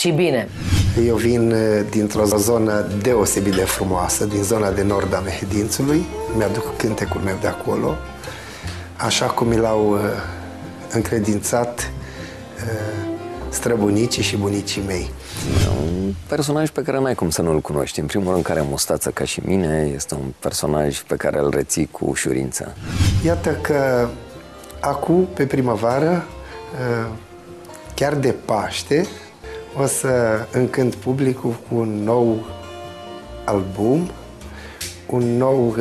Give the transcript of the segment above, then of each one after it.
Și bine. Eu vin dintr-o zonă deosebit de frumoasă, din zona de nord a Mehedințului. Mi-aduc cântecul meu de acolo, așa cum mi l-au încredințat străbunicii și bunicii mei. E un personaj pe care n-ai cum să nu-l cunoști. În primul rând, care are mustață ca și mine, este un personaj pe care îl reții cu ușurință. Iată că acum, pe primăvară, chiar de Paște, o să încânt publicul cu un nou album, un nou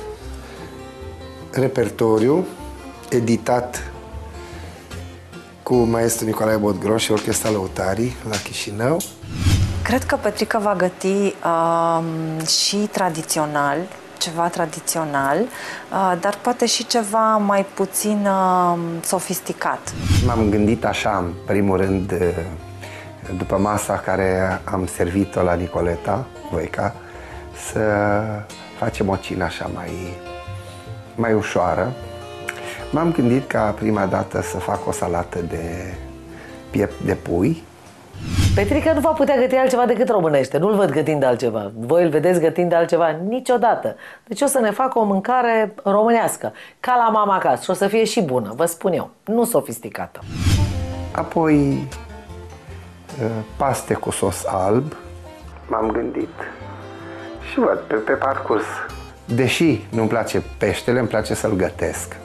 repertoriu editat cu maestru Nicolae Bodgron și Orchestra Lăutarii la Chișinău. Cred că Petrica va găti și tradițional, ceva tradițional, dar poate și ceva mai puțin sofisticat. M-am gândit așa, în primul rând, după masa care am servit-o la Nicoleta Voica, să facem o cină așa mai ușoară. M-am gândit ca prima dată să fac o salată de piept de pui. Petrica nu va putea găti altceva decât românește. Nu-l văd gătind altceva. Voi îl vedeți gătind altceva niciodată. Deci o să ne facă o mâncare românească, ca la mama acasă. Și o să fie și bună, vă spun eu. Nu sofisticată. Apoi paste cu sos alb. M-am gândit și văd pe parcurs. Deși nu-mi place peștele, îmi place să-l gătesc.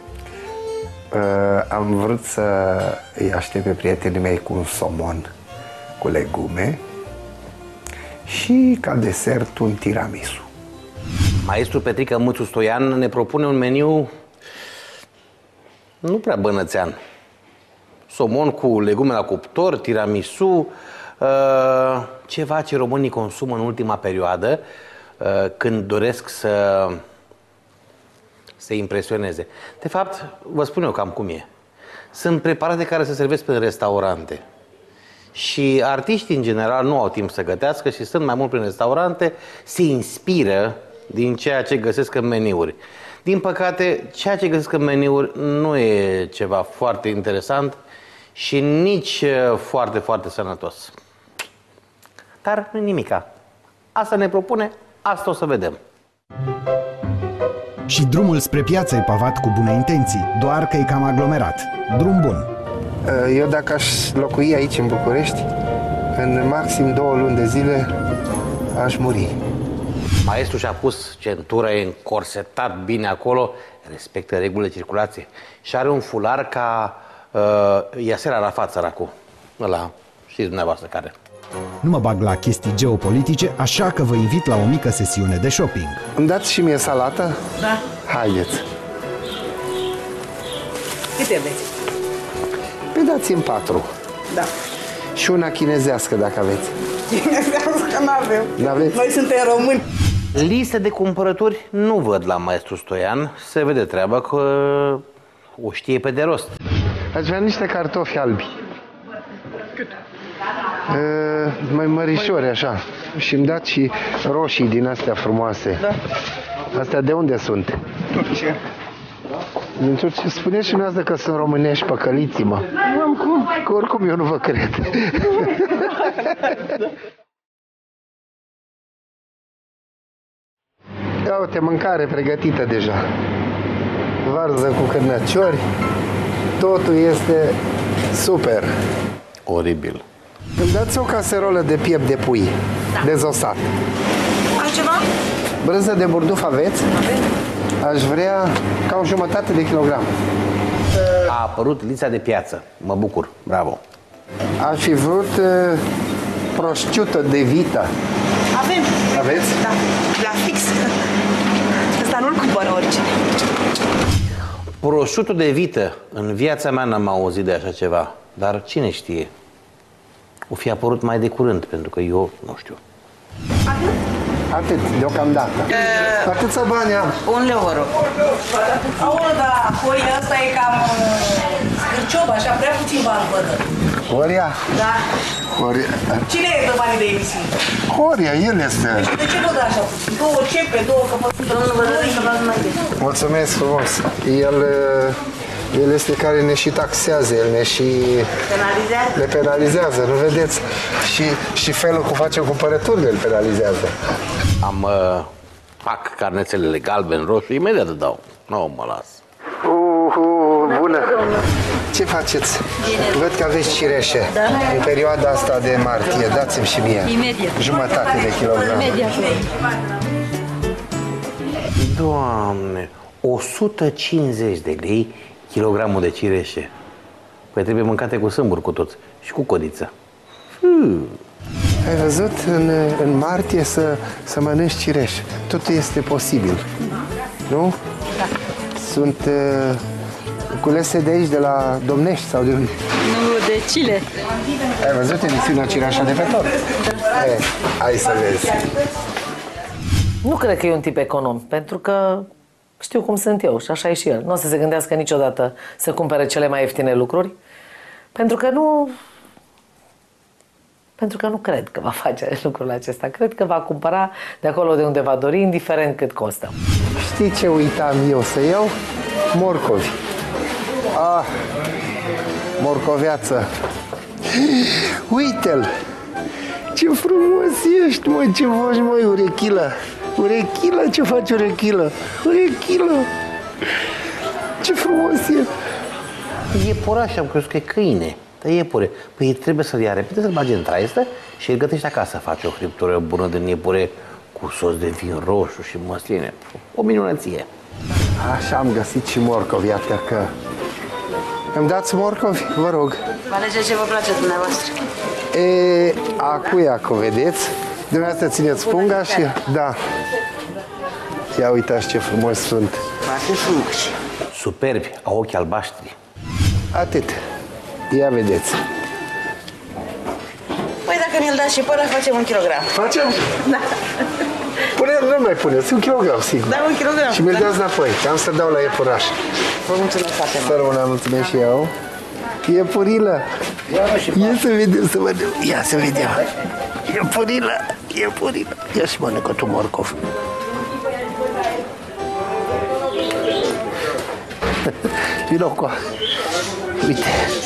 Am vrut să îi aștept pe prietenii mei cu un somon cu legume și ca desert un tiramisu. Maestru Petrica Muțu Stoian ne propune un meniu nu prea bănățean. Somon cu legume la cuptor, tiramisu, ceva ce românii consumă în ultima perioadă când doresc să se impresioneze. De fapt, vă spun eu cam cum e. Sunt preparate care se servesc pe restaurante. Și artiștii, în general, nu au timp să gătească și sunt mai mult prin restaurante, se inspiră din ceea ce găsesc în meniuri. Din păcate, ceea ce găsesc în meniuri nu e ceva foarte interesant și nici foarte, foarte sănătos. Dar nu nimica. Asta ne propune, asta o să vedem. Și drumul spre piață e pavat cu bune intenții, doar că e cam aglomerat. Drum bun. Eu dacă aș locui aici în București, în maxim 2 luni de zile aș muri. Maestru și-a pus centura, e încorsetat bine acolo, respectă regulile de circulație și are un fular ca Yasser Arafat, săracul. Ăla, știți dumneavoastră care. Nu mă bag la chestii geopolitice, așa că vă invit la o mică sesiune de shopping. Îmi dați și mie salată? Da. Haideți. Câte aveți? Păi dați-mi 4. Da. Și una chinezească, dacă aveți. Chinezească n-avem. N-aveți? Noi suntem români. Liste de cumpărături nu văd la maestru Stoian. Se vede treaba că o știe pe de rost. Aș vrea niște cartofi albi. Cât? Mai mărișori, așa. Și îmi dați și roșii din astea frumoase. Da. Astea de unde sunt? Turcia. Din Turcia. Spuneți și dumneavoastră că sunt românești, păcăliți-mă. Nu am cum. Că oricum eu nu vă cred. Ia uite, mâncare pregătită deja. Varză cu cârnăciori. Totul este super. Oribil. Îmi dați o caserolă de piept de pui, da, dezosat. Altceva? Brânză de burduf aveți? Avem. Aș vrea ca o 1/2 de kilogram. A apărut lista de piață. Mă bucur. Bravo. Aș fi vrut prosciutto de vită. Avem. Aveți? Da, la fix. Ăsta nu-l cumpără oricine. Prosciutto de vită. În viața mea n-am auzit de așa ceva. Dar cine știe? O fi apărut mai de curând, pentru că eu nu știu. Atât, deocamdată. Atâția bani am. 1 leu, vă rog. Aolă, da, apoi ăsta e cam scârciob, așa, prea puțin bani văd. Horia? Da. Horia. Cine e de banii de emisiune? Horia, el este. De ce vă dă așa puțin? 2 cepe, 2 căpățâni. Domnul, vă dă să vă mai bine. Mulțumesc frumos. El El este care ne și taxează, el ne și Penalizează? ne penalizează, nu vedeți? Și felul cum facem cumpărăturile îl penalizează. Fac carnețelele galben, roșu, imediat îți dau. Nu mă las. Bună! Ce faceți? Văd că aveți cireșe. În perioada asta de martie, dați-mi și mie. Imediat. Jumătate de kilogram. Imediat. Doamne, 150 de lei kilogramul de cireșe. Păi trebuie mâncate cu sâmburi cu toți și cu codiță. Ai văzut? În martie să mănânci cireș. Totul este posibil. Nu? Da. Sunt culese de aici, de la Domnești sau de unde? Nu, de Chile. Ai văzut emisiunea Cireașa de pe tot? Hai să vezi. Nu cred că e un tip econom, pentru că știu cum sunt eu și așa e și el. Nu o să se gândească niciodată să cumpere cele mai ieftine lucruri, pentru că nu cred că va face lucrul acesta. Cred că va cumpăra de acolo de unde va dori, indiferent cât costă. Știi ce uitam eu să iau? Morcovi. Morcoveață. Uite-l! Ce frumos ești, mă, ce faci, măi, urechilă? Urechilă, ce faci, urechilă? Urechilă! Ce frumos e! Iepuraș, am crezut că e câine. Dar iepure. Păi trebuie să-l ia repede, să-l bage în traistă și îl gătești acasă. Face o friptură bună din iepure cu sos de vin roșu și măsline. O minunăție. Așa am găsit și morcovi, iată că... Îmi dați morcovi, vă rog. Vă alegeți ce vă place dumneavoastră. Acu, vedeți? Dumneavoastră țineți punga și... Da. Ia uitați ce frumos sunt. Foarte frumoși. Superbi, au ochi albaștri. Atât. Ia vedeți. Păi dacă mi-l dați și până facem 1 kilogram. Facem? Da. Nu mai puneți, 1 kilogram, sigur. Da, 1 kilogram. Și mi-l dați înapoi, că am să dau la iepuraș. Vă mulțumesc foarte mult. Să rămână, mulțumesc și eu. Iepurilă. Ia să vedem, să vedem. Ia să vedem. Iepurilă, iepurilă. Ia și mănâncă tu morcov. Vino cu... Uite.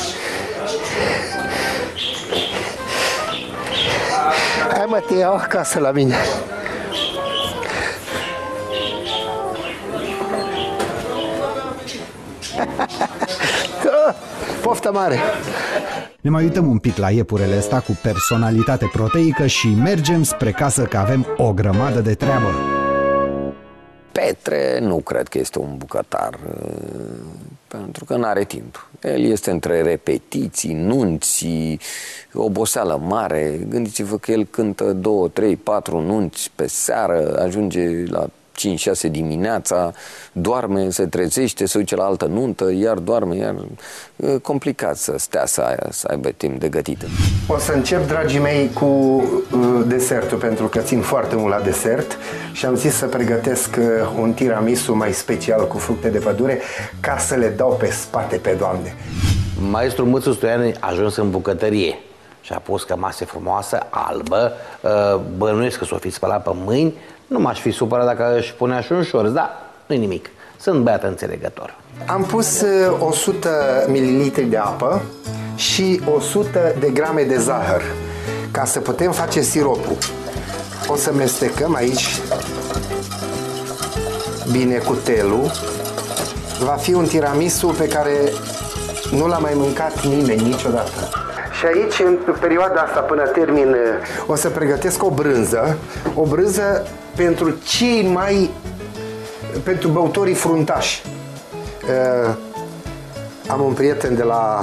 Hai mă, te iau acasă la mine. Poftă mare! Ne mai uităm un pic la iepurele ăsta cu personalitate proteică și mergem spre casă că avem o grămadă de treabă. Petre nu cred că este un bucătar, pentru că nu are timp. El este între repetiții, nunți, oboseală mare. Gândiți-vă că el cântă 2, 3, 4 nunți pe seară, ajunge la 5-6 dimineața, doarme, se trezește, se duce la altă nuntă, iar doarme, iar... E complicat să stea să aibă timp de gătită. O să încep, dragii mei, cu desertul, pentru că țin foarte mult la desert și am zis să pregătesc un tiramisu mai special cu fructe de pădure ca să le dau pe spate pe doamne. Maestrul Mâțu Stoian a ajuns în bucătărie și a pus cămase frumoasă, albă, bănuiesc că s-o fi spălat pe mâini. Nu m-aș fi supărat dacă își punea și un șorț, dar nu-i nimic. Sunt băiat înțelegător. Am pus 100 ml de apă și 100 de grame de zahăr ca să putem face siropul. O să mestecăm aici bine cu telul. Va fi un tiramisu pe care nu l-a mai mâncat nimeni niciodată. Și aici, în perioada asta, până termin, o să pregătesc o brânză pentru cei mai... pentru băutorii fruntași. Am un prieten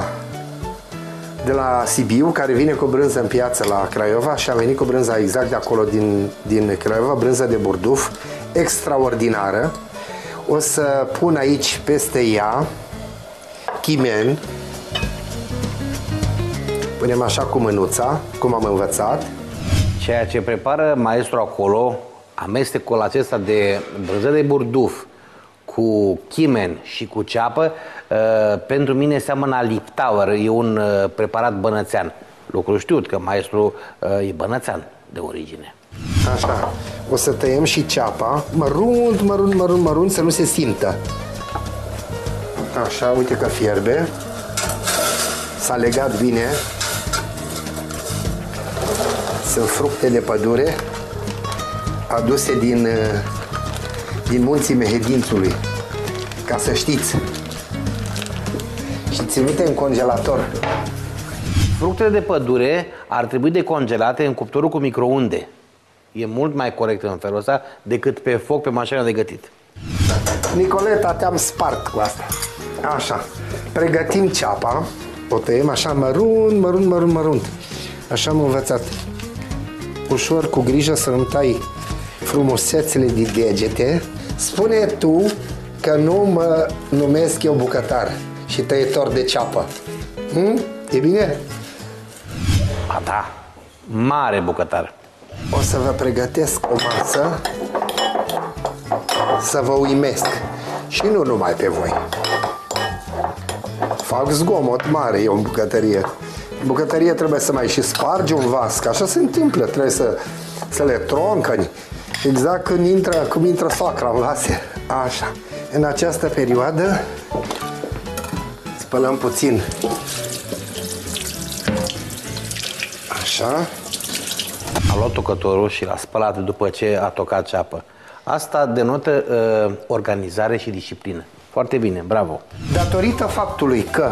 de la Sibiu care vine cu brânză în piață la Craiova și a venit cu brânza exact de acolo din Craiova, brânză de burduf, extraordinară. O să pun aici peste ea chimen. Punem așa cu mânuța, cum am învățat. Ceea ce prepară maestru acolo, amestecul acesta de brânză de burduf cu chimen și cu ceapă, pentru mine seamănă a Liptauer, e un preparat bănățean. Lucru știut că maestru e bănățean de origine. Așa, o să tăiem și ceapa, mărunt, să nu se simtă. Așa, uite că fierbe. S-a legat bine. Sunt fructe de pădure aduse din munții Mehedințului, ca să știți. Și ținute în congelator. Fructele de pădure ar trebui decongelate în cuptorul cu microunde. E mult mai corect în felul ăsta decât pe foc pe mașina de gătit. Nicoleta, te-am spart cu asta. Așa. Pregătim ceapa. O tăiem așa mărunt. Așa am învățat. Ușor, cu grijă să nu tai frumusețele din degete. Spune tu că nu mă numesc eu bucătar și tăietor de ceapă. E bine? A, da. Mare bucătar. O să vă pregătesc o masă să vă uimesc. Și nu numai pe voi. Fac zgomot mare eu în bucătărie. În bucătărie trebuie să mai și spargi un vas, că așa se întâmplă. Trebuie să le troncăni. Exact cum intră soacra în vase. Așa. În această perioadă spălăm puțin. Așa. A luat tocătorul și l-a spălat după ce a tocat ceapă. Asta denotă organizare și disciplină. Foarte bine, bravo. Datorită faptului că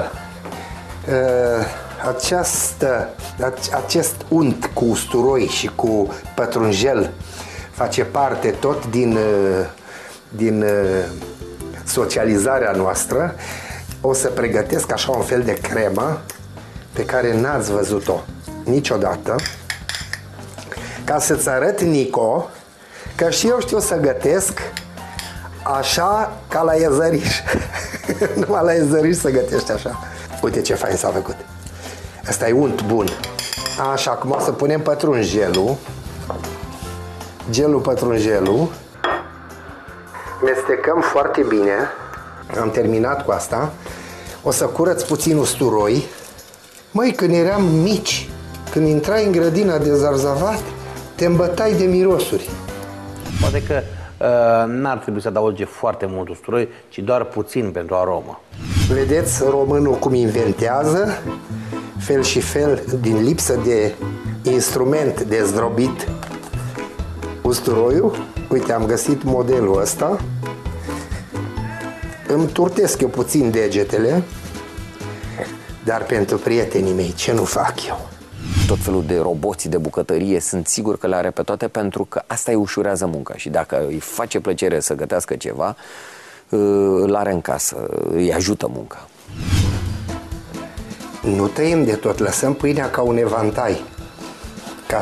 acest unt cu usturoi și cu pătrunjel face parte tot din socializarea noastră, o să pregătesc așa un fel de cremă pe care n-ați văzut-o niciodată, ca să-ți arăt, Nico, că și eu știu să gătesc așa ca la Iezăriș. Numai la Iezăriș să gătești așa. Uite ce fain s-a făcut. Asta e unt bun. Așa, acum o să punem pătrunjelul. Pătrunjelul. Mestecăm foarte bine. Am terminat cu asta. O să curăț puțin usturoi. Măi, când eram mici, când intrai în grădina de zarzavat, te îmbătai de mirosuri. Poate că n-ar trebui să adauge foarte mult usturoi, ci doar puțin pentru aromă. Vedeți românul cum inventează, fel și fel, din lipsă de instrument de zdrobit usturoiul. Uite, am găsit modelul ăsta. Îmi turtesc eu puțin degetele, dar pentru prietenii mei, ce nu fac eu? Tot felul de roboții de bucătărie sunt sigur că le are pe toate, pentru că asta îi ușurează munca și dacă îi face plăcere să gătească ceva, îl are în casă, îi ajută munca. Nu tăiem de tot, lăsăm pâinea ca un evantai, ca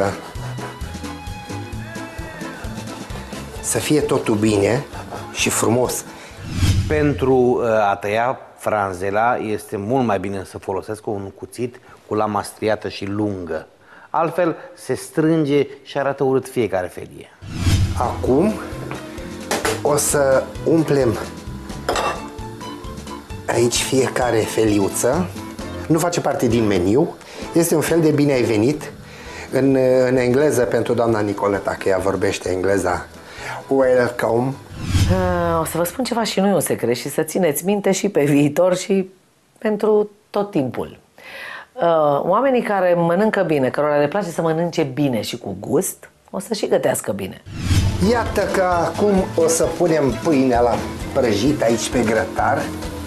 să fie totul bine și frumos. Pentru a tăia franzela este mult mai bine să folosesc un cuțit cu lama striată și lungă. Altfel se strânge și arată urât fiecare felie. Acum o să umplem aici fiecare feliuță. Nu face parte din meniu. Este un fel de bine ai venit în engleză pentru doamna Nicoleta, că ea vorbește engleza. Welcome. O să vă spun ceva și nu e un secret și să țineți minte și pe viitor și pentru tot timpul. Oamenii care mănâncă bine, cărora le place să mănânce bine și cu gust, o să și gătească bine. Iată că acum o să punem pâinea la prăjit aici pe grătar.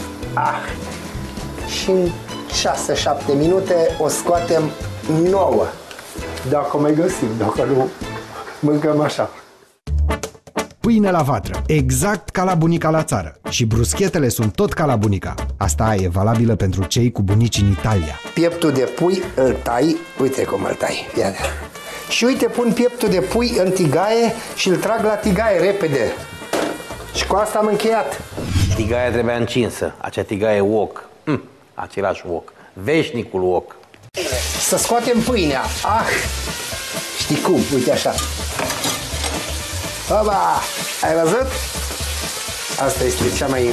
Și în 6-7 minute o scoatem nouă. Dacă mai găsim, dacă nu, mâncăm așa. Pâine la vatră, exact ca la bunica la țară. Și bruschetele sunt tot ca la bunica. Asta e valabilă pentru cei cu bunici în Italia. Pieptul de pui îl tai, uite cum îl tai, iată. Și uite, pun pieptul de pui în tigaie și îl trag la tigaie repede. Și cu asta am încheiat. Tigaia trebuia încinsă, acea tigaie wok. Același wok, veșnicul wok. Să scoatem pâinea. Știi cum? Uite așa. Oba! Ai văzut? Asta este cea mai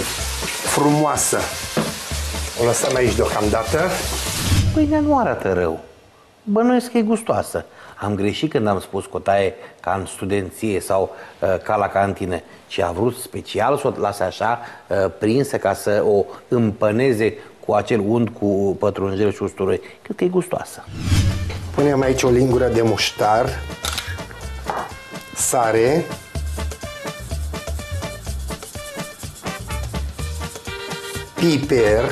frumoasă. O lăsăm aici deocamdată. Pâinea nu arată rău. bănuiesc că e gustoasă. Am greșit când am spus că o taie ca în studenție sau ca la cantine, ci a vrut special să o lase așa prinsă ca să o împăneze cu acel unt cu pătrunjel și usturoi. Cred că e gustoasă. Punem aici o lingură de muștar, sare, piper,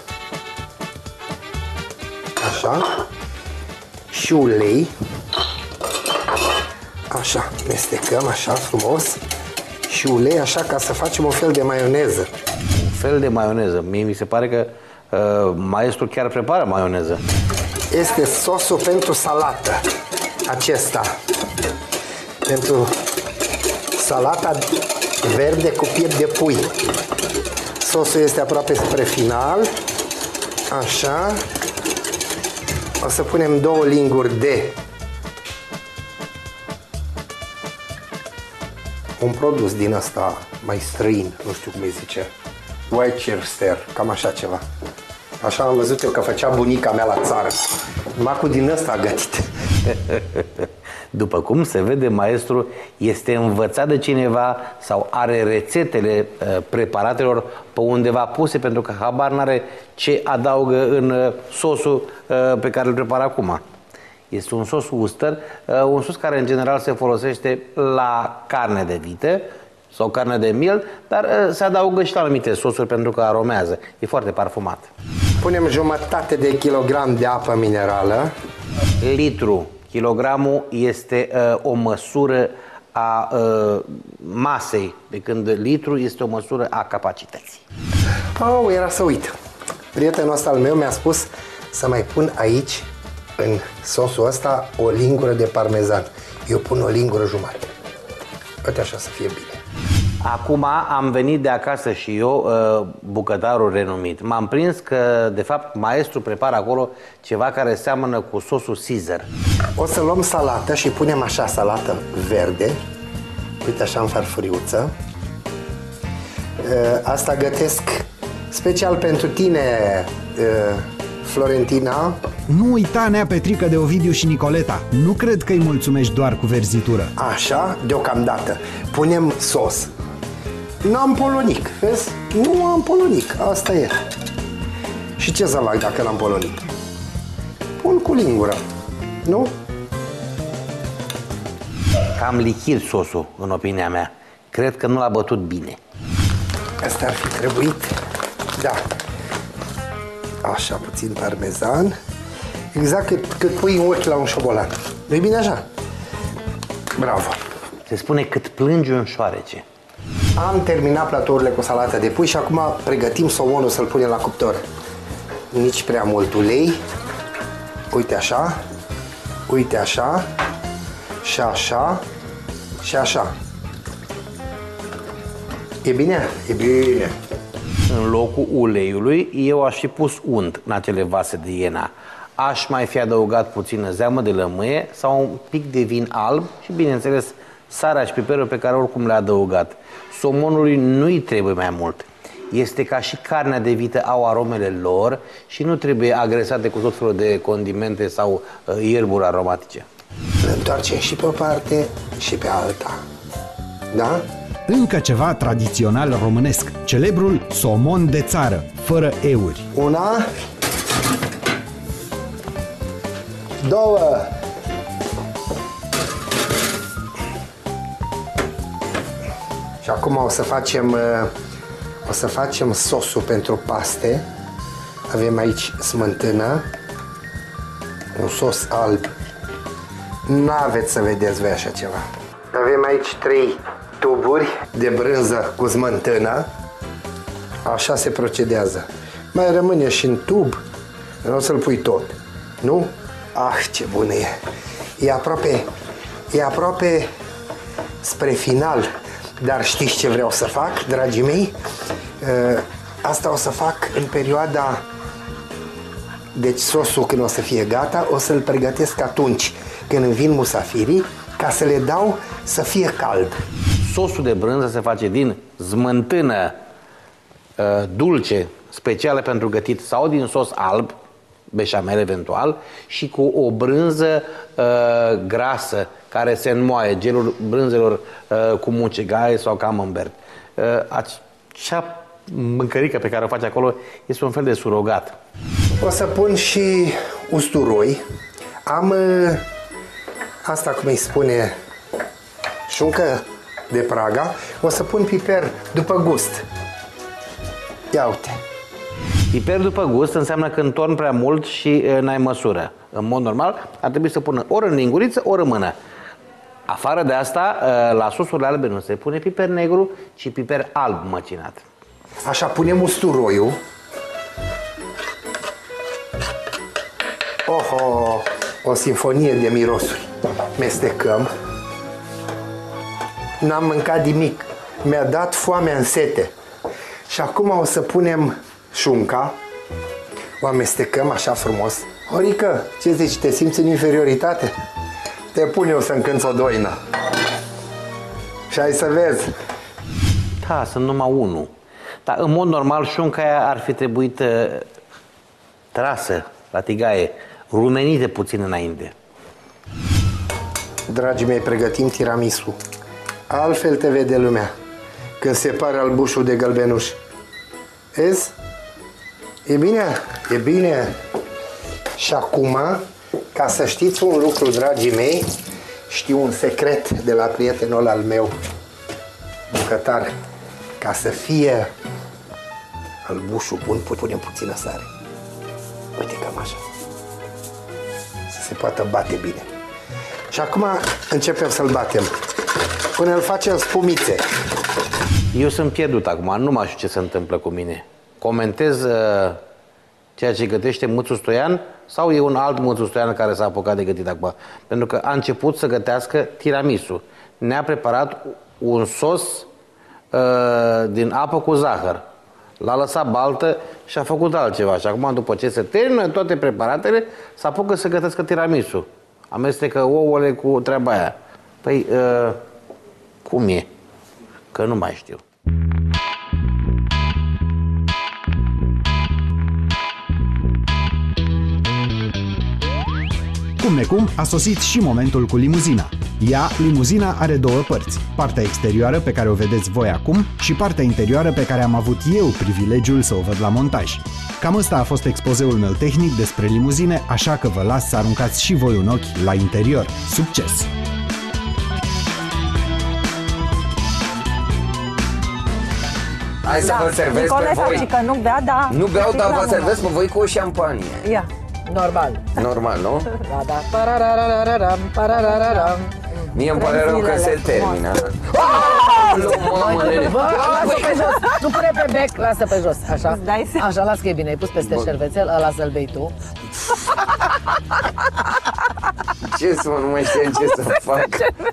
așa, și ulei, așa, mestecăm așa frumos, și ulei așa ca să facem un fel de maioneză. Un fel de maioneză. Mie mi se pare că maestru chiar prepară maioneză. Este sosul pentru salată, acesta, pentru salata verde cu piept de pui. Sosul este aproape spre final, așa. O să punem 2 linguri de un produs din ăsta mai străin, nu știu cum îi zice, Worcestershire, cam așa ceva. Așa am văzut eu că făcea bunica mea la țară. Numai cu din ăsta gătit. După cum se vede, maestru este învățat de cineva sau are rețetele preparatelor pe undeva puse, pentru că habar n-are ce adaugă în sosul pe care îl prepară acum. Este un sos Worcester, un sos care în general se folosește la carne de vită sau carne de miel, dar se adaugă și la anumite sosuri pentru că aromează. E foarte parfumat. Punem jumătate de kilogram de apă minerală. Litru. Kilogramul este o măsură a masei, pe când litru este o măsură a capacității. Oh, era să uit. Prietenul ăsta al meu mi-a spus să mai pun aici, în sosul ăsta, o lingură de parmezan. Eu pun o lingură jumătate. Uite așa să fie bine. Acum am venit de acasă și eu, bucătarul renumit. M-am prins că, de fapt, maestru prepară acolo ceva care seamănă cu sosul Caesar. O să luăm salată și punem așa salată verde. Uite așa în farfuriuță. Asta gătesc special pentru tine, Florentina. Nu uita, Nea Petrică, de Ovidiu și Nicoleta. Nu cred că îi mulțumești doar cu verzitură. Așa, deocamdată. Punem sos. N-am polonic, vezi? Nu am polonic, asta e. Și ce să fac dacă n-am polonic? Pun cu lingură, nu? Cam lichid sosul, în opinia mea. Cred că nu l-a bătut bine. Asta ar fi trebuit, da. Așa, puțin parmezan. Exact cât pui în ochi la un șobolan. Nu-i bine așa? Bravo. Se spune cât plângi un șoarece. Am terminat platourile cu salată de pui și acum pregătim somonul să-l punem la cuptor. Nici prea mult ulei. Uite așa. Uite așa. Și așa. Și așa. E bine? E bine. În locul uleiului, eu aș fi pus unt în acele vase de iena. Aș mai fi adăugat puțină zeamă de lămâie sau un pic de vin alb și, bineînțeles, sarea și piperul pe care oricum le-a adăugat. Somonului nu-i trebuie mai mult. Este ca și carnea de vită, au aromele lor și nu trebuie agresate cu tot felul de condimente sau ierburi aromatice. Îl întoarcem și pe o parte și pe alta. Da? Încă ceva tradițional românesc, celebrul somon de țară, fără euri. 1, 2, și acum o să facem sosul pentru paste. Avem aici smântână, un sos alb. N-aveți să vedeți voi așa ceva. Avem aici 3 tuburi de brânză cu smântână. Așa se procedează. Mai rămâne și în tub. Nu o să-l pui tot. Nu? Ah, ce bună e! E aproape spre final. Dar știți ce vreau să fac, dragii mei? Asta o să fac în perioada... Deci sosul, când o să fie gata, o să-l pregătesc atunci când îmi vin musafirii, ca să le dau să fie cald. Sosul de brânză se face din smântână dulce, specială pentru gătit, sau din sos alb, beșamel eventual, și cu o brânză grasă care se înmoaie, gelul brânzelor cu mucegaie sau camembert. Acea mâncărică pe care o faci acolo este un fel de surogat. O să pun și usturoi. Am asta, cum îi spune, șuncă de Praga. O să pun piper după gust. Ia uite. Piper după gust înseamnă că întorni prea mult și n-ai măsură. În mod normal ar trebui să pună ori în linguriță, ori în mână. Afară de asta, la sosurile albe nu se pune piper negru, ci piper alb măcinat. Așa, punem usturoiul. Oho, o sinfonie de mirosuri. Mestecăm. N-am mâncat nimic. Mi-a dat foamea în sete. Și acum o să punem șunca. O amestecăm așa frumos. Horică, ce zici, te simți în inferioritate? Te pun eu să încânți o doină. Și hai să vezi. Da, sunt numai unul. Dar în mod normal șunca aia ar fi trebuit trasă la tigaie, rumenită puțin înainte. Dragii mei, pregătim tiramisu. Altfel te vede lumea când separe albușul de gălbenuș. Vezi? E bine? E bine. Și acum, ca să știți un lucru, dragii mei, știu un secret de la prietenul al meu, bucătar. Ca să fie albușul bun, punem puțină sare. Uite, cam așa. Să se poată bate bine. Și acum începem să-l batem. Până îl facem spumițe. Eu sunt pierdut acum, nu mai știu ce se întâmplă cu mine. Comentez ceea ce gătește Mâțu Stoian sau e un alt Mâțu Stoian care s-a apucat de gătit acum? Pentru că a început să gătească tiramisu. Ne-a preparat un sos din apă cu zahăr. L-a lăsat baltă și a făcut altceva. Și acum, după ce se termină toate preparatele, s-a apucat să gătească tiramisu. Amestecă ouăle cu treaba aia. Păi, cum e? Că nu mai știu. Cum necum, a sosit și momentul cu limuzina. Limuzina, are două părți. Partea exterioară, pe care o vedeți voi acum, și partea interioară, pe care am avut eu privilegiul să o văd la montaj. Cam ăsta a fost expozeul meu tehnic despre limuzine, așa că vă las să aruncați și voi un ochi la interior. Succes! Hai să vă servesc pe voi. Că nu bea, da. Nu beau, dar vă servesc pe voi cu o șampanie. Ia. Normal. Normal, nu? Da, da. Pararararam, pararararam. Mie îmi pare rău că se termină. Lasă pe jos. Nu pune pe bec, lasă pe jos. Așa. Așa, las că e bine. Ai pus peste șervețel, ăla să-l bei tu. Ce să mă, nu mai știu ce să fac.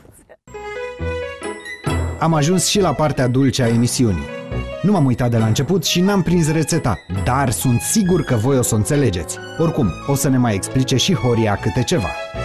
Am ajuns și la partea dulce a emisiunii. Nu m-am uitat de la început și n-am prins rețeta, dar sunt sigur că voi o să o înțelegeți. Oricum, o să ne mai explice și Horia câte ceva.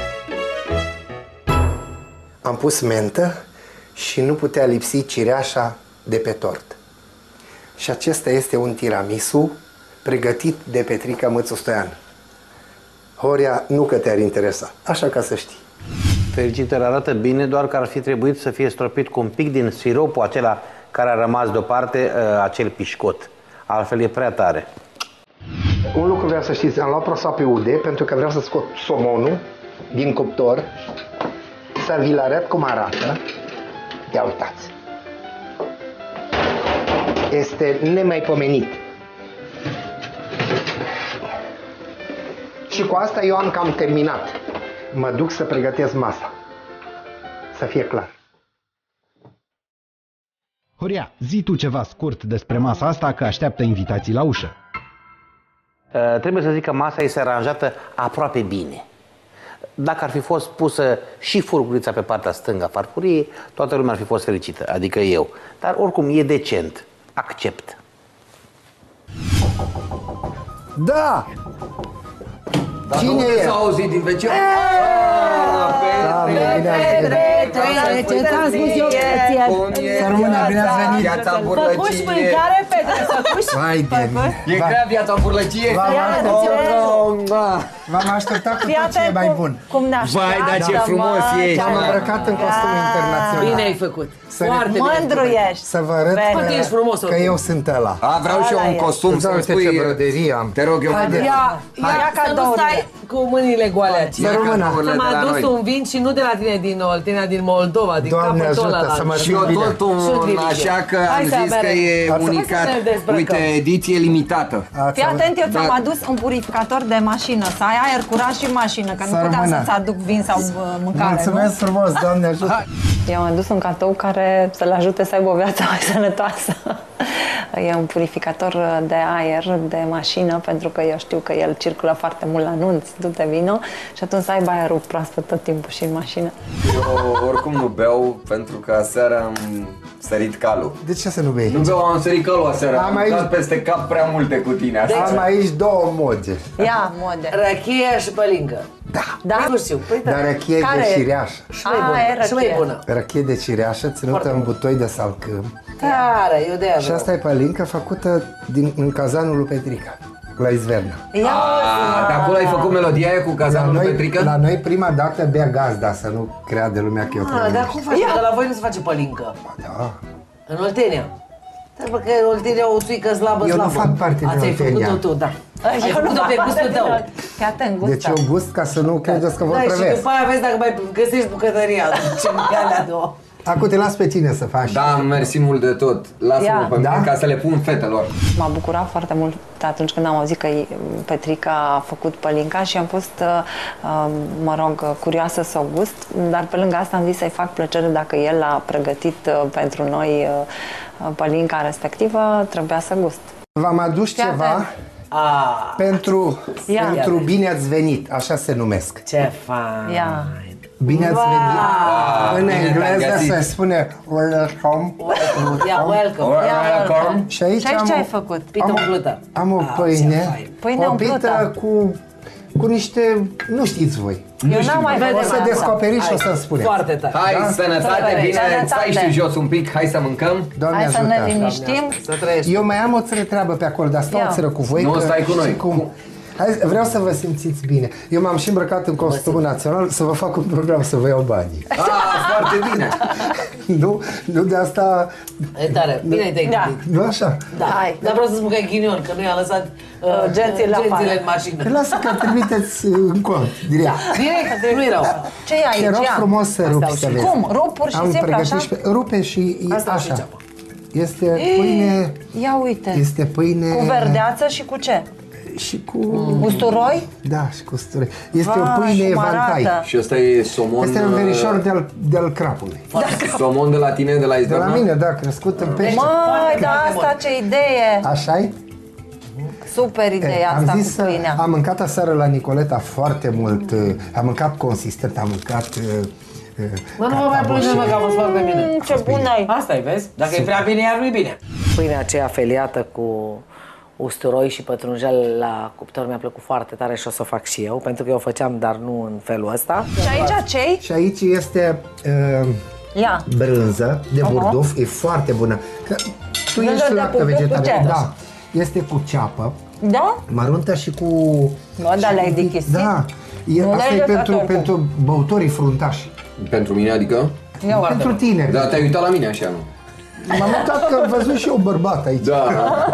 Am pus mentă și nu putea lipsi cireașa de pe tort. Și acesta este un tiramisu pregătit de Petrica Mâțu Stoian. Horia, nu că te-ar interesa, așa ca să știi. Felicitări, arată bine, doar că ar fi trebuit să fie stropit cu un pic din siropul acela care a rămas deoparte, acel pișcot. Altfel e prea tare. Un lucru vreau să știți, am luat prosoape ude pentru că vreau să scot somonul din cuptor, să vi-l arăt cum arată. Ia uitați. Este nemaipomenit. Și cu asta eu am cam terminat. Mă duc să pregătesc masa. Să fie clar. Horia, zi tu ceva scurt despre masa asta, că așteaptă invitații la ușă. Trebuie să zic că masa este aranjată aproape bine. Dacă ar fi fost pusă și furculița pe partea stângă a farfuriei, toată lumea ar fi fost fericită, adică eu. Dar oricum e decent. Accept. Da! Cine e? S-a auzit din vecin? Ce ți-am spus eu? Să rămână, bine ați venit. Gheața în burlăcie. Făcuși mâncare pe Vai de mine. E grea viața în burlăcie? V-am așteptat cu Fii tot ce e atent mai bun. cum ne așteaptă. Vai, dar ce frumos ești! M-am îmbrăcat în costum internațional. Bine ai făcut. Să Foarte bine. Mândru ești. Să vă arăt Bine. Poate ești frumos că oricum. eu sunt ăla. A, vreau și eu un costum Uite, să-mi uite spui... ce broderie am. Te rog eu. Ia Să nu cadourile. stai cu mâinile goale aici. Să rămână. cadourile Să de m-a la adus noi. un vin și nu de la tine din Oltenia, din Moldova, din Doamne capătul ajută ăla. să mă Și eu bine. tot un Sunt bine. așa că Hai am să zis că mergem. e Hai să unicat. ne dezbrăcăm. Uite, ediție limitată. Ați Fii atent, eu ți-am Da. adus un purificator de mașină, să ai aer curat și în mașină, că nu Să puteam rămână. să-ți aduc vin sau mâncare, Mulțumesc frumos, Doamne ajută. I-am adus un cadou care să-l ajute să aibă o viață mai sănătoasă. E un purificator de aer de mașină, pentru că eu știu că el circulă foarte mult la nunți, du-te vino, și atunci să aibă aerul proaspăt tot timpul și în mașină. Eu oricum nu beau pentru că aseară am sărit calul. De ce să nu bei? Nu beau, am sărit calul aseară. Am Am aici- dat peste cap prea multe cu tine. Am aici două moge. Ia, mode. Rachie și pălincă. Da. Nu știu. Păi, Dar rachie care de e? cireașă. Și mai bună. e Și mai rachie. bună. Rachie de cireașă ținută în butoi de salcâm. Tare, eu de aia Și asta e pălincă făcută în cazanul lui Petrica, la Izverna. Ia, De acolo ai făcut melodia aia cu cazanul lui Petrică? La noi prima dată bea gazda, să nu creadă lumea că eu Ah, trebuie. dar cum faci? Că la voi nu se face pălincă. Da. În Oltenia. Dar că Oltenia o țuică slabă, Eu nu slabă. fac parte din Asta ai Oltenia. făcut-o tu, da. Ai eu făcut-o pe gustul tău. Fii atent, gustă. Deci eu gust ca să nu credeți că vă Da, și prevesc. după aia vezi dacă mai găsești bucătăria. Ce alea două. Acum te las pe tine să faci. Da, mersi mult de tot. Lasă-mă Ia. pe mine Da? ca să le pun fetelor. M-a bucurat foarte mult atunci când am auzit că Petrica a făcut pălinca și am fost, mă rog, curioasă să o gust, dar pe lângă asta am zis să-i fac plăcere dacă el a pregătit pentru noi pălinca respectivă, trebuia să gust. V-am adus Fii ceva atent. pentru Ia. bine ați venit, așa se numesc. Ce fain. Ia. Bine ați venit. În bine te-am engleză găsit. se spune welcome. Ia, welcome. Welcome. Și aici Și aici ce ai am, făcut? Pită umplută. am o Ah, ce pâine, fain. Pâine o umplută. pită cu niște, nu știți voi. Eu n-am mai Vedem O văzut să asta. descoperiți și o să-mi spuneți. Foarte tare. Hai, sănătate, bine, Sănătate. stai și tu jos un pic, hai să mâncăm. Doamne Hai să ne ajută. liniștim. Să trăiești. Eu mai am o țără treabă pe acolo, dar stau Ia. o țără cu voi. Nu, că stai cu noi. știi Cum? Hai, vreau să vă simțiți bine. Eu m-am și îmbrăcat în costumul național să vă fac un program să vă iau banii. Ah, foarte bine. Nu de asta, E tare. Bine te-ai Da. gândit. nu așa. Da. Hai. Dar vreau să spun că e ghinion, că nu i-a lăsat gențile afară. gențile în mașină. Lasă că trimiteți în cont, direct. Direct, nu erau. Ce e aici? Te rog Ia. frumos să rupi să vezi. Cum? Rup pur și Am simplu pregătit așa? și rupe și Asta au și așa. ceapă. Este pâine, Ia uite. este pâine Cu verdeață și cu ce? și cu Usturoi? da, și cu usturoi. Este Vai, o pâine cum evantai. arată. Și ăsta e somon. Este un verișor de-al crapului. Somon de la tine, de la De la Izdarna? mine, da, crescut în pește. Măi, da, asta ce idee! Așa-i? Super idee asta Am zis cu pâinea. am mâncat aseară la Nicoleta foarte mult, am mâncat consistent, am mâncat Mă, nu mă mai plânge, mă, că am fost foarte bine. Ce bun ai! Asta e, vezi? Dacă e prea bine, iar nu-i bine. Pâinea aceea feliată cu usturoi și pătrunjel la cuptor mi-a plăcut foarte tare și o să o fac și eu, pentru că eu o făceam, dar nu în felul ăsta. Și aici ce-i? Și aici este Ia. brânză de burduf, e foarte bună. Că tu Brânză ești de laptă burduf cu vegetarian. ce? Da. Este cu ceapă, Da? măruntă și cu... Bă, dar le-ai dechisit? Da. Nu Asta le-ai e gătat oricum. pentru băutorii fruntași. Pentru mine, adică? Pentru tine. Da, te-ai uitat la mine așa, nu? M-am uitat că am văzut și eu bărbat aici. Da.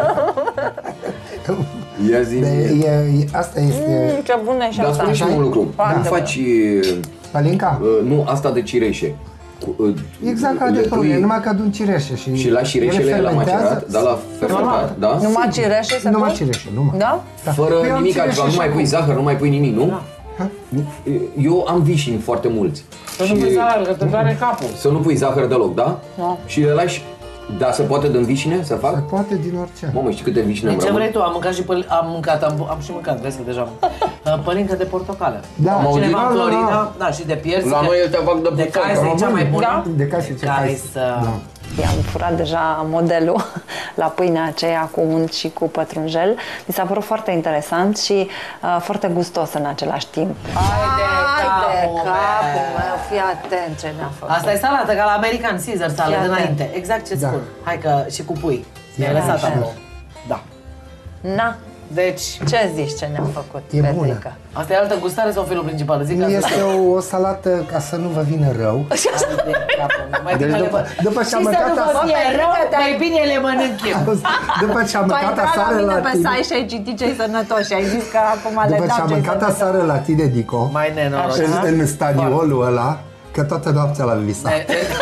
Ia zi. Asta este Ce bună e și Dar asta. spune și un lucru. Cum Foarte faci, palinca. nu, asta de cireșe? Exact ca de le pâine, pui- numai că adun cireșe. Și la cireșele la macerat, da, la fermentat, da? Numai cireșe se Numai pun? cireșe, numai. Da? Fără Păi am nimic cireșe altceva, nu și mai pui acum. zahăr, nu mai pui nimic, nu? Eu am vișini foarte mulți. Să nu pui zahăr, că te doare capul. Să nu pui zahăr deloc, da? Nu. Și le lași, da, se poate din vișine să Se fac? poate din orice. Mamă, știi câte vișine Din îmi ce rămân? vrei tu? Am mâncat și am și mâncat, vezi că deja pălincă de portocală. Da. Am auzit. Cineva în Da, da, Florida, da, și de piersi. La noi el te fac de de care buțoică. e cea mai bună. Da? De care ce Care faci? să... I-am furat deja modelul la pâinea aceea cu unt și cu pătrunjel. Mi s-a părut foarte interesant și foarte gustos în același timp. Haide, capul meu, fii atent ce ne-a făcut. Asta e salată, ca la American Caesar salad Fii atent. înainte. Exact ce Da. spun. Hai că și cu pui. Mi-a lăsat acolo. Da. Na, Deci, ce zici ce ne-am făcut, E bună. Petrica? asta e altă gustare sau felul principal? Zic asta. Este o salată ca să nu vă vină rău. Mai Deci bine le după ce am și să mâncat nu vă asta- fie rău, mai bine le mănânc eu. După ce am Tu ai mâncat intrat la aseară mine la pe tine, site și ai citit ce-i sănătos și ai zis că acum le după dau ce am ce-i mâncat sănătos. aseară la tine, Dico, Mai nenorocit. în stadionul ăla, că toată noaptea l-am visat.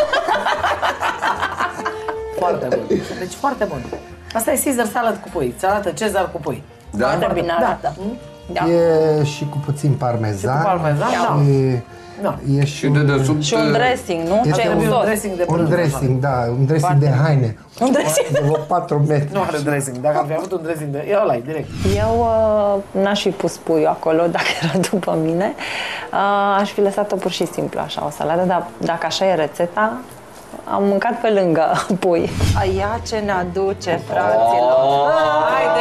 Foarte bun. Deci foarte bun. Asta e Caesar salad cu pui. Salată Cezar cu pui. Foarte bine arată. Da. E și cu puțin parmezan. Și cu parmezan, da. Da. E și Și de desubt... Și un dressing, nu? Este Ce un sos? dressing de un prânz. dressing, da, un dressing de haine. Un dressing. De vreo 4 metri. Nu are dressing. Dacă am fi avut un dressing de... Ia ăla direct. Eu n-aș fi pus puiul acolo dacă era după mine. Aș fi lăsat-o pur și simplu așa, o salată, dar dacă așa e rețeta, am mâncat pe lângă pui. Aia ce ne aduce, fraților! Haide!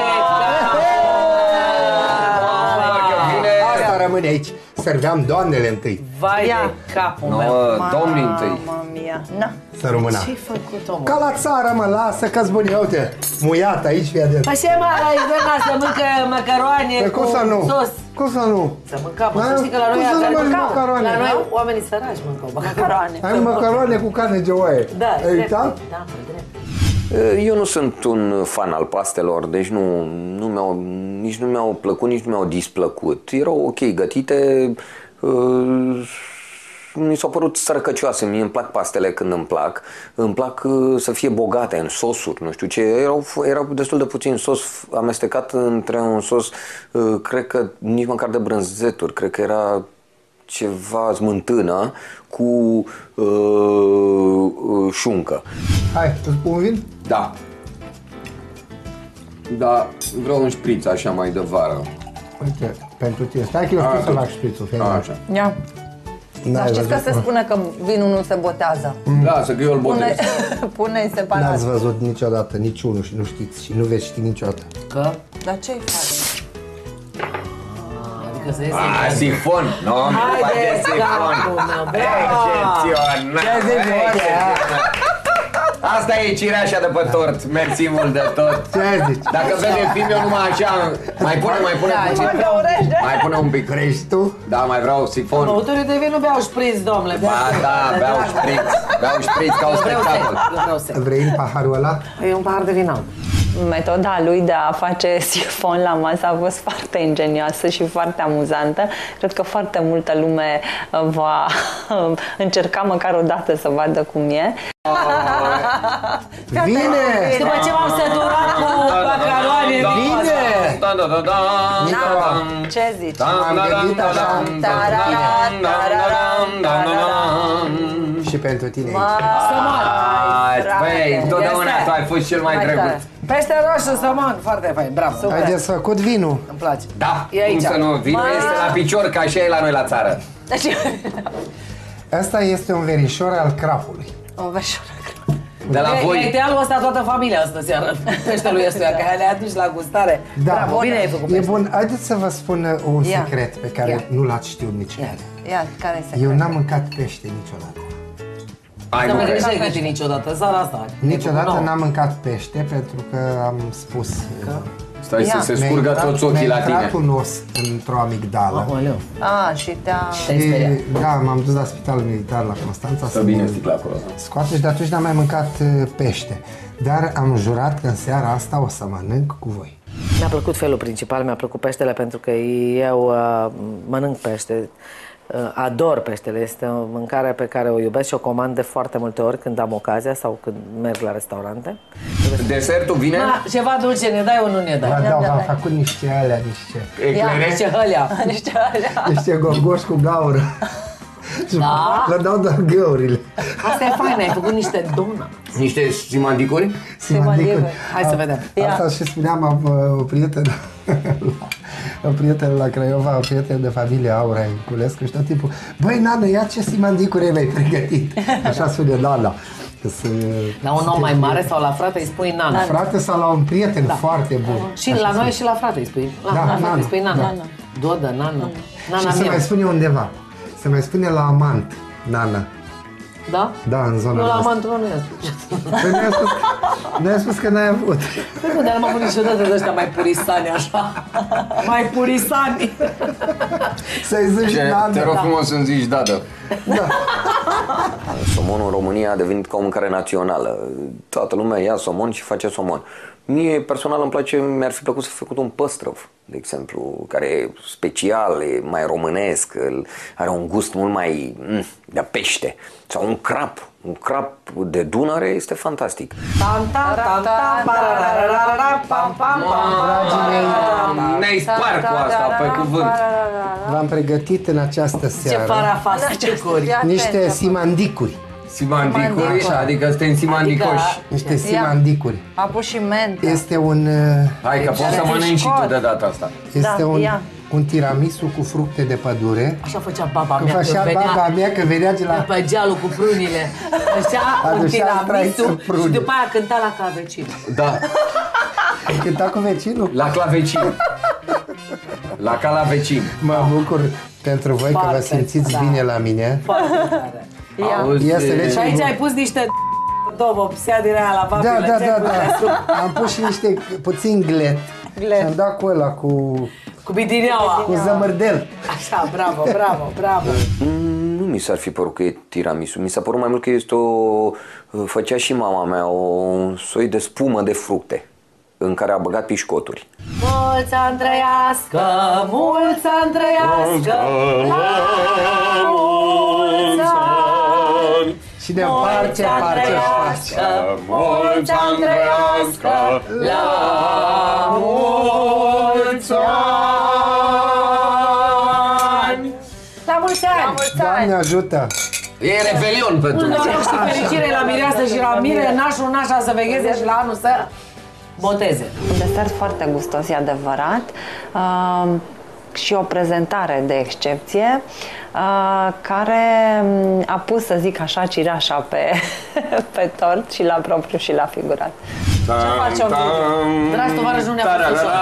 Asta rămâne aici. Serveam doamnele întâi. Vai Ia. de capul meu. Domnii întâi. Mamma mia! Na. Să rămână. Ce-ai făcut, omul? Ca la țară, mă, lasă că-ți bun. Ia uite, muiat aici, fii atent. Păi ce mă, la Iverna să mănâncă macaroane Păi cu cum să nu? sos? Cum să nu? Să mâncăm, Mai- să știi că la noi cum să nu care mănânci mâncau, macaroane? la noi Da? oamenii săraci mâncau macaroane. Ai macaroane cu carne de oaie. Da, Ai drept. uitat? Da, mă, drept. Eu nu sunt un fan al pastelor, deci nici nu mi-au plăcut, nici nu mi-au displăcut. Erau ok gătite, mi s-au părut sărăcăcioase. Mie îmi plac pastele când îmi plac. Îmi plac să fie bogate în sosuri, nu știu ce. Erau destul de puțin sos amestecat între un sos, cred că nici măcar de brânzeturi, cred că era ceva smântână cu șuncă. Hai, îți pun un vin? Da. Da, vreau un șpriț așa mai de vară. Uite, pentru tine. Stai că eu știu să fac șprițul. fii Așa. Ia. Dar știți că se spune că vinul nu se botează. Da, să că eu îl botez. Pune-i separat. N-ați văzut niciodată, niciunul și nu știți și nu veți ști niciodată. Că? Dar ce-i faci? Adică să iese... Sifon! Nu, nu face sifon! Excepțional! Asta e cireașa de pe tort, mersi mult de tot. Ce zici? Dacă vede film, eu numai așa, mai pune puțin. Mai pune un pic. Crezi tu? Da, mai vreau sifon. Băuturile de vin nu beau șpriț, domnule. Ba da, beau șpriț ca un spectacol. Eu vreau să. Vrei în paharul ăla? E un pahar de vin alb. Metoda lui de a face sifon la masă a fost foarte ingenioasă și foarte amuzantă. Cred că foarte multă lume va încerca măcar o dată să vadă cum e. Vine! Și după ce m-am săturat cu macaroane, Vine! Ce zici? M-am gândit așa. Și pentru tine aici. Băi, totdeauna tu ai fost cel mai drăguț. Pește roșu, somon, foarte fain, bravo. Ai desfăcut vinul? Îmi place. Da, E aici. cum să nu, vinul este la picior, ca așa e la noi la țară. Asta este un verișor al crapului. O veșură. De la I-ai voi. tăiat lui ăsta toată familia asta seară. Peștelui ăstuia, că le-a adus la gustare. Da, Bravo, bine ai făcut E pește. bun, haideți să vă spun un Ia. secret pe care Ia. nu l-ați știut niciodată. Ia, care se Eu n-am mâncat pește niciodată. Ai, Nu nu mă cred. gândesc găti niciodată, seara asta. Niciodată n-am mâncat pește pentru că am spus Stai să Ia. se scurgă toți ochii la mi-a intrat tine. un os într-o amigdală. Aoleu. A, și te-a... Și, da, m-am dus la spitalul militar la Constanța Stă bine sticla acolo. scoate și de atunci n-am mai mâncat pește. Dar am jurat că în seara asta o să mănânc cu voi. Mi-a plăcut felul principal, mi-a plăcut peștele pentru că eu mănânc pește. Ador peștele, este o mâncare pe care o iubesc și o comand de foarte multe ori când am ocazia sau când merg la restaurante. Desertul vine? Ceva dulce ne dai, o nu ne dai? Da, v-am făcut niște alea, Niște hălea. Niște alea. niște gogoși cu gaură. Da? Le dau doar găurile. Asta e fain, ai făcut niște donuts. Niște simandicuri? Simandicuri. Hai să vedem. Asta și spuneam, am o prietenă la Craiova, o prietenă de familie, Aura Inculescu, și tot timpul: băi, Nana, ia ce simandicuri mi-ai pregătit. Așa spune Nana. La un om mai mare sau la frate îi spui nana. Frate sau la un prieten foarte bun. Și la noi și la frate îi spui. La frate nana. îi spui nana. Da. Dodă, nana. Și Nana se mea. mai spune undeva. Se mai spune la amant, Nana. Da? Da, în zona Eu la asta. Mantua nu i-am spus. Păi mi-a spus că n-ai avut. Păi nu, dar n-am avut niciodată de ăștia mai purisani așa. Mai purisani. Să-i zici Te rog Nada. frumos să-mi zici Dadă. Da. Somonul în România a devenit ca o mâncare națională. Toată lumea ia somon și face somon. Mie personal îmi place, mi-ar fi plăcut să fi făcut un păstrăv, de exemplu, care e special, e mai românesc, are un gust mult mai de pește. Sau un crap. Un crap de Dunăre este fantastic. Tam, tam, tam, tam, parararara, pam, pam, pam. Dragii mei, Ne-ai spart cu asta, pe cuvânt. v-am pregătit în această Ce seară farafasticuri. niște simandicuri. Simandicuri, adică suntem simandicoși. Niște simandicuri. A pus și mentă. Este un, Hai că poți să mănânci și tu de data asta. este ia. un tiramisu cu fructe de pădure. Așa făcea baba Cum mea făcea baba mea că venea de la... pe gealul cu prunile. Așa, un Aducea tiramisu straiță prune. și după aia cânta la clavecin. Da, Cânta cu vecinul. la clavecin. La calavecin. Mă bucur pentru voi că vă Foarte, simțiți da. bine la mine. Foarte tare. Auzi, Ia să le Și aici ai pus niște două psia din aia la Da, vapile. da. Am pus și niște puțin glet. Și am dat cu ăla, Cu bidineaua. cu zămărdel. Așa, bravo, bravo, bravo. Nu mi s-ar fi părut că e tiramisu. Mi s-a părut mai mult că este o... Făcea și mama mea un soi de spumă de fructe în care a băgat pișcoturi. Mulți ani trăiască, mulți ani trăiască, la mulți ani. Și de parce, parce, Mulți ani trăiască, la mulți ani. La mulți ani. Doamne ajută! E revelion pentru Noroc și fericire la mireasă și la mire, nașul nașa să vegheze și la anul să boteze. Un desert foarte gustos, e adevărat. Și o prezentare de excepție care a pus, să zic așa, cireașa pe tort și la propriu și la figurat. Ce face o dragi tovarăși, nu ne-a fost ușor.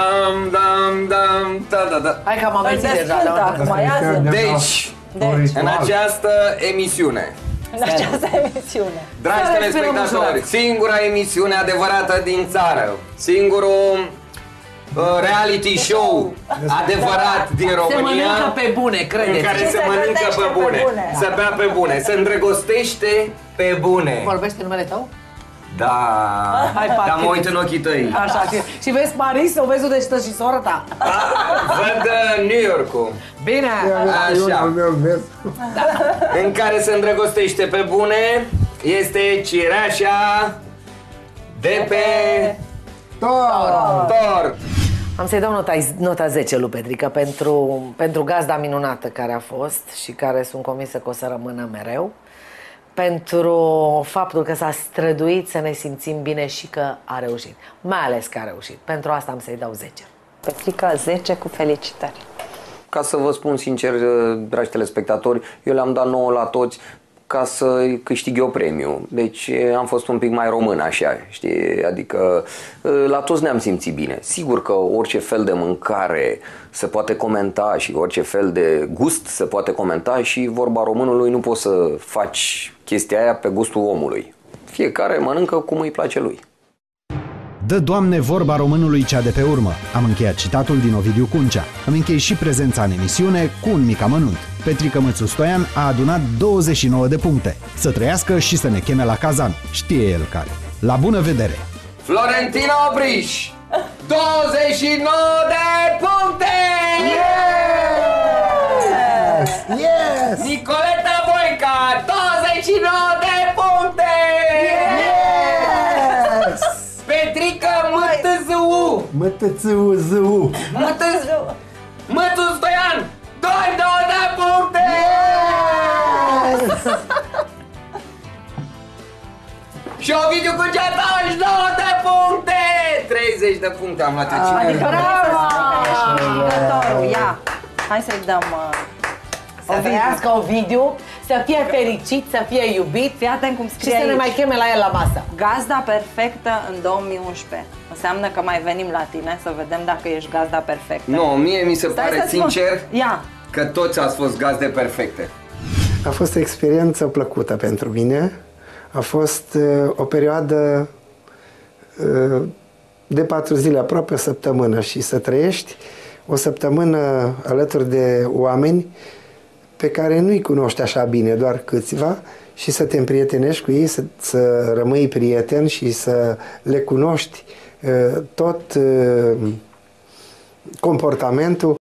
Hai că am amintit deja. Acum, ia zi. Deci, în această emisiune, În această emisiune. dragi Să respirăm telespectatori, ușurat. singura emisiune adevărată din țară, singurul reality show adevărat din Se România, mănâncă pe bune, în credeți. care se mănâncă pe bune, se bea pe bune, se îndrăgostește pe bune. Vorbește numele tău? Da, Hai, dar Patrick. mă uit în ochii tăi. Așa, și vezi Paris, o vezi unde stă și sora ta. Văd New York-ul, Bine! așa, în care se îndrăgostește pe bune, este cireașa de pe tort. Am să-i dau nota 10 lui Petrica pentru gazda minunată care a fost și care sunt convinsă că o să rămână mereu, pentru faptul că s-a străduit să ne simțim bine și că a reușit, mai ales că a reușit. Pentru asta am să-i dau 10. Petrica 10 cu felicitări. Ca să vă spun sincer, dragi telespectatori, eu le-am dat 9 la toți ca să câștig eu premiu. Deci am fost un pic mai român așa, știi? Adică la toți ne-am simțit bine. Sigur că orice fel de mâncare se poate comenta și orice fel de gust se poate comenta și vorba românului, nu poți să faci chestia aia pe gustul omului. Fiecare mănâncă cum îi place lui. Dă, Doamne, vorba românului cea de pe urmă. Am încheiat citatul din Ovidiu Cuncea. Îmi închei și prezența în emisiune cu un mic amănunt. Petrica Mățu Stoian a adunat 29 de puncte. Să trăiască și să ne cheme la cazan. Știe el care. La bună vedere! Florentina Obriș, 29 de puncte! Yes! Nicoleta Voica, 29 de puncte! Yes! Petrica Mătăzău, Mătățău. Mățu Stoian, 22 de puncte! Și Ovidiu Cuncea, 29 de puncte! 30 de puncte am luat eu. Adică următorul, ia. Hai să-i dăm... Să trăiască Ovidiu, să fie fericit, să fie iubit. Fii atent cum Și scrie să ne aici. mai cheme la el la masă. Gazda perfectă în 2011. Înseamnă că mai venim la tine să vedem dacă ești gazda perfectă. Nu, mie mi se Stai pare să-ți spun. sincer Ia. că toți ați fost gazde perfecte. A fost o experiență plăcută pentru mine. A fost o perioadă de 4 zile, aproape o săptămână, și să trăiești o săptămână alături de oameni pe care nu-i cunoști așa bine, doar câțiva, și să te împrietenești cu ei, să rămâi prieten și să le cunoști tot comportamentul.